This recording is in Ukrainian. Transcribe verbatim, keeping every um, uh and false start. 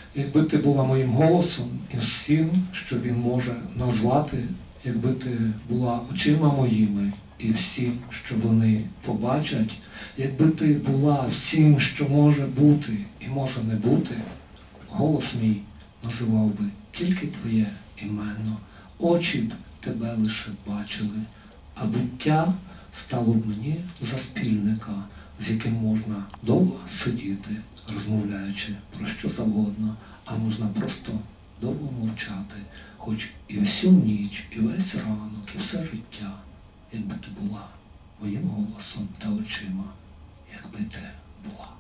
якби ти була моїм голосом і всім, що він може назвати, якби ти була очима моїми і всім, що вони побачать, якби ти була всім, що може бути і може не бути, голос мій називав би тільки твоє іменно, очі б тебе лише бачили, а буття стало б мені за спільника, з яким можна довго сидіти, розмовляючи про що завгодно, а можна просто довго мовчати, хоч і всю ніч, і весь ранок, і все життя, якби ти була моїм голосом та очима, якби ти була.